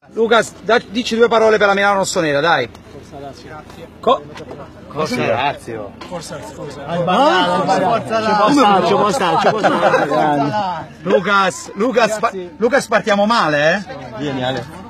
Lucas, dici due parole per la Milano rossonera, dai. Forza Lazio. Forza Lazio. Forza, scusa. Ci può stare. Lucas, partiamo male, eh? Vieni Ale.